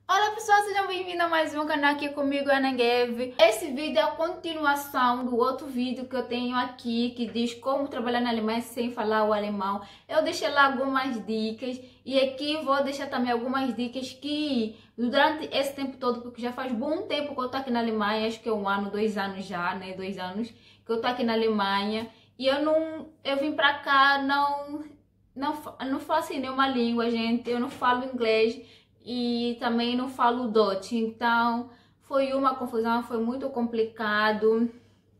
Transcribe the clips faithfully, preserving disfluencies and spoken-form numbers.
Olá pessoal, sejam bem-vindos a mais um canal aqui comigo, Ana Gueve. Esse vídeo é a continuação do outro vídeo que eu tenho aqui, que diz como trabalhar na Alemanha sem falar o alemão. Eu deixei lá algumas dicas e aqui vou deixar também algumas dicas que durante esse tempo todo, porque já faz bom tempo que eu tô aqui na Alemanha, acho que é um ano, dois anos já, né, dois anos que eu tô aqui na Alemanha e eu não, eu vim pra cá, não, não, não faço nenhuma língua, gente, eu não falo inglês. E também não falo Dutch, então foi uma confusão, foi muito complicado.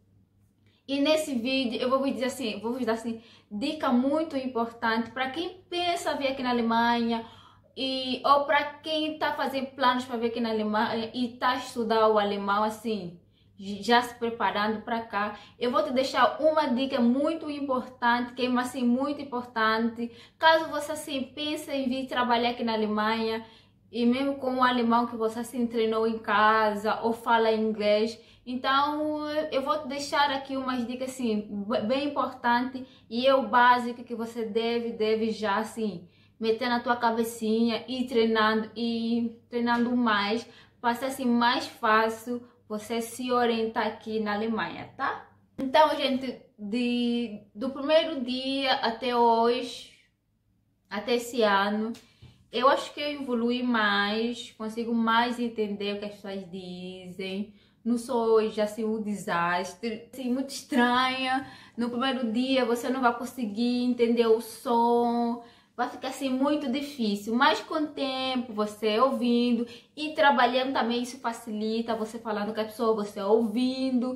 E nesse vídeo eu vou vos dizer assim, vou vos dar assim, dica muito importante para quem pensa vir aqui na Alemanha e ou para quem está fazendo planos para vir aqui na Alemanha e está estudando o alemão assim, já se preparando para cá. Eu vou te deixar uma dica muito importante, que é assim muito importante, caso você assim pense em vir trabalhar aqui na Alemanha. E mesmo com o alemão que você se treinou em casa ou fala inglês, então eu vou te deixar aqui umas dicas assim bem importantes e é o básico que você deve deve já assim meter na tua cabecinha e treinando e treinando mais para ser assim mais fácil você se orientar aqui na Alemanha, tá? Então, gente, de do primeiro dia até hoje, até esse ano, eu acho que eu evolui mais, consigo mais entender o que as pessoas dizem. Não sou hoje assim um desastre, assim, muito estranha. No primeiro dia você não vai conseguir entender o som, vai ficar assim muito difícil. Mas com o tempo, você ouvindo e trabalhando também, isso facilita você falando com a pessoa, você ouvindo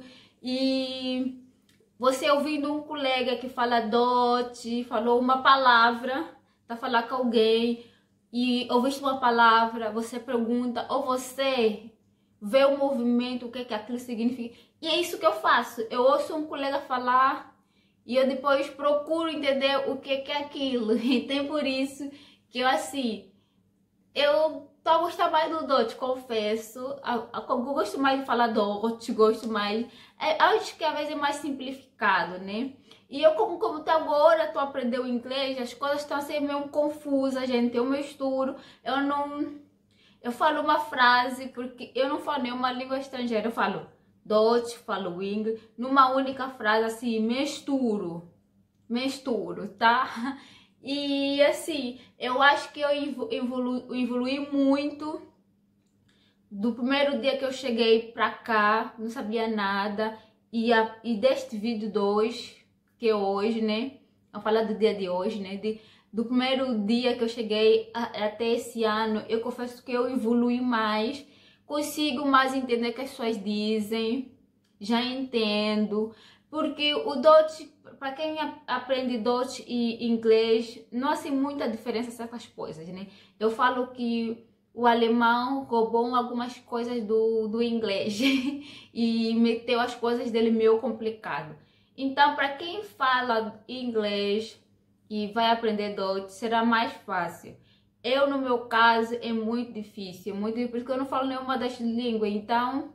e você ouvindo um colega que fala dote, falou uma palavra, tá falando com alguém e ouviste uma palavra, você pergunta, ou você vê o movimento, o que, que aquilo significa. E é isso que eu faço. Eu ouço um colega falar e eu depois procuro entender o que, que é aquilo. E tem por isso que eu assim, eu tô a gostar mais do Dutch, confesso. Eu gosto mais de falar Dutch, gosto mais. É, acho que às vezes é mais simplificado, né? E eu, como, como até agora tu aprendeu inglês, as coisas estão assim meio confusas, gente. Eu misturo, eu não... Eu falo uma frase, porque eu não falo nenhuma língua estrangeira. Eu falo Dutch, falo inglês, numa única frase, assim, misturo. Misturo, tá? E assim, eu acho que eu evolu evolui muito. Do primeiro dia que eu cheguei pra cá, não sabia nada. E, a, e deste vídeo dois, que é hoje, né? Vamos falar do dia de hoje, né? De, do primeiro dia que eu cheguei a, até esse ano, eu confesso que eu evolui mais. Consigo mais entender o que as pessoas dizem. Já entendo. Porque o Dutch, para quem aprende Dutch e inglês, não há assim muita diferença certas coisas, né? Eu falo que o alemão roubou algumas coisas do, do inglês e meteu as coisas dele meio complicado. Então, para quem fala inglês e vai aprender Dutch, será mais fácil. Eu, no meu caso, é muito difícil, muito difícil, porque eu não falo nenhuma das línguas. Então,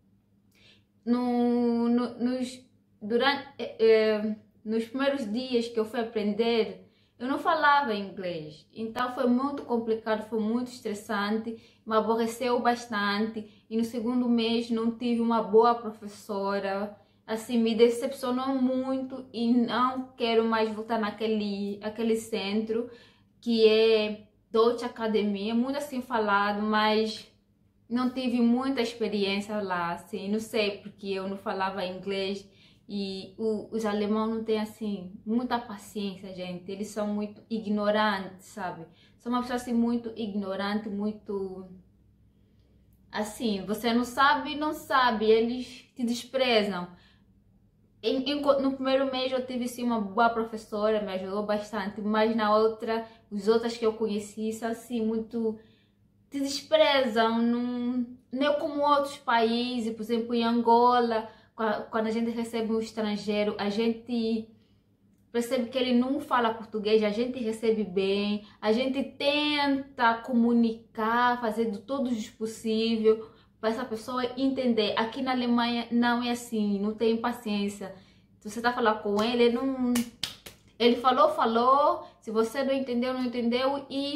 no, no, nos, durante, eh, nos primeiros dias que eu fui aprender, eu não falava inglês, então foi muito complicado, foi muito estressante, me aborreceu bastante e no segundo mês não tive uma boa professora, assim, me decepcionou muito e não quero mais voltar naquele aquele centro que é Dutch Academy, muito assim falado, mas não tive muita experiência lá, assim, não sei porque eu não falava inglês. E o, os alemães não têm, assim, muita paciência, gente. Eles são muito ignorantes, sabe? São uma pessoa, assim, muito ignorante, muito... Assim, você não sabe, não sabe. Eles te desprezam. Em, em, no primeiro mês eu tive, sim, uma boa professora, me ajudou bastante. Mas na outra, os outros que eu conheci são, assim, muito... te desprezam. Não, não é como outros países, por exemplo, em Angola... Quando a gente recebe um estrangeiro, a gente percebe que ele não fala português, a gente recebe bem, a gente tenta comunicar, fazer de todos os possível para essa pessoa entender. Aqui na Alemanha não é assim, não tem paciência. Se você está falando com ele, ele não... Ele falou, falou, se você não entendeu, não entendeu e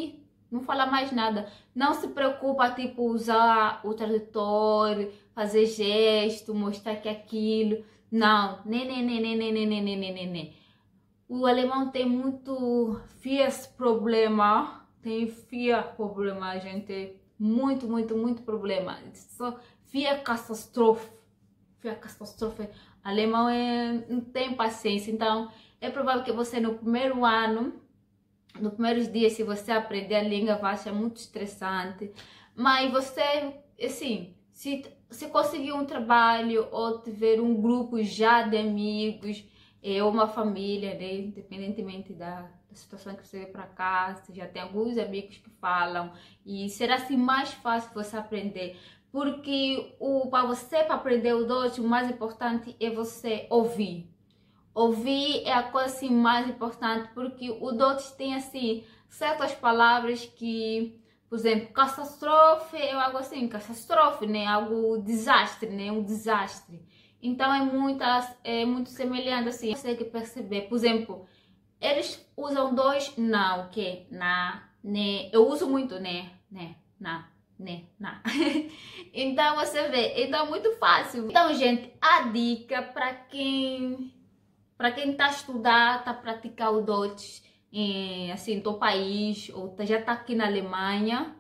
Não fala mais nada. Não se preocupa, tipo, usar o tradutor, fazer gesto, mostrar que aquilo. Não, nem, nem, nem, nem, nem, nem, nem, nem, nem, nem, nem. O alemão tem muito fierce problema. Tem fear problema, gente. Muito, muito, muito problema. Só fear catástrofe. Fear catástrofe. Alemão é, não tem paciência. Então, é provável que você no primeiro ano, nos primeiros dias, se você aprender a língua, vai achar muito estressante. Mas você, assim, se, se conseguir um trabalho ou tiver um grupo já de amigos, ou uma família, né? Independentemente da, da situação que você veio para cá, você já tem alguns amigos que falam, e será assim mais fácil você aprender. Porque o, para você para aprender o Deutsch, o mais importante é você ouvir. Ouvir é a coisa assim mais importante, porque o Deutsch tem assim certas palavras que, por exemplo, catástrofe é algo assim, catástrofe, né? Algo desastre, né? Um desastre. Então é muito, é muito semelhante assim, você consegue perceber. Por exemplo, eles usam dois não, que na, né? Eu uso muito né, né, na, né, na. Então você vê, então é muito fácil. Então, gente, a dica para quem para quem está a estudar, está a praticar o Deutsch em assim, do país, ou já está aqui na Alemanha,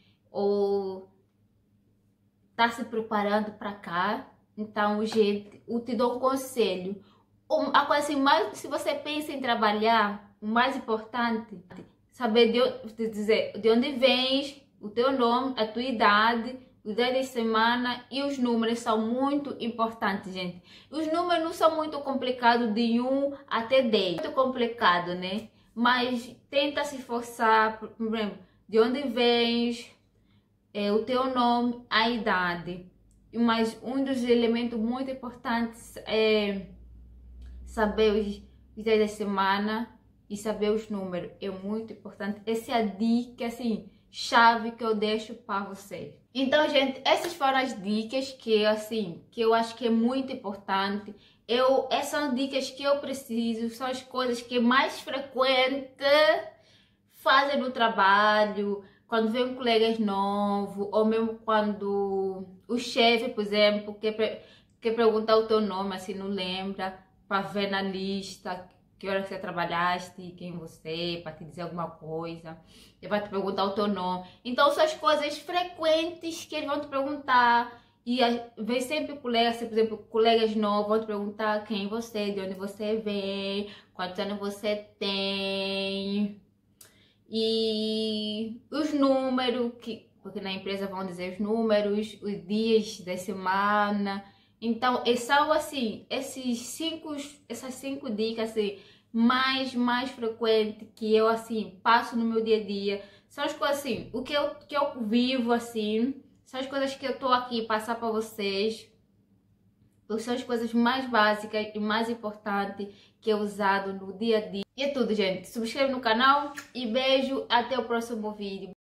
ou está se preparando para cá. Então, gente, eu te dou um conselho. A coisa assim, mais, se você pensa em trabalhar, o mais importante é saber de, de dizer de onde vens, o teu nome, a tua idade, os dias de semana e os números são muito importantes, gente. Os números não são muito complicados de um até dez. Muito complicado, né? Mas tenta se esforçar, por exemplo, de onde vens, é, o teu nome, a idade. Mas um dos elementos muito importantes é saber os dias da semana e saber os números. É muito importante. Essa é a dica, assim, chave que eu deixo para vocês. Então, gente, essas foram as dicas que, assim, que eu acho que é muito importante. Eu, essas são dicas que eu preciso, são as coisas que mais frequente fazem no trabalho, quando vem colegas novos, ou mesmo quando o chefe, por exemplo, quer, quer perguntar o teu nome, assim, não lembra, para ver na lista que hora você trabalhaste, quem você, para te dizer alguma coisa, ele vai te perguntar o teu nome. Então, são as coisas frequentes que eles vão te perguntar. E vem sempre colegas, por exemplo, colegas novos vão te perguntar quem você é, de onde você vem, quantos anos você tem. E os números, que, porque na empresa vão dizer os números, os dias da semana. Então, são assim, esses cinco, essas cinco dicas assim, mais, mais frequentes que eu assim passo no meu dia a dia. São as coisas assim, o que eu, que eu vivo assim, são as coisas que eu tô aqui passar para vocês. São as coisas mais básicas e mais importantes que é usado no dia a dia. E é tudo, gente. Se inscreve no canal e beijo. Até o próximo vídeo.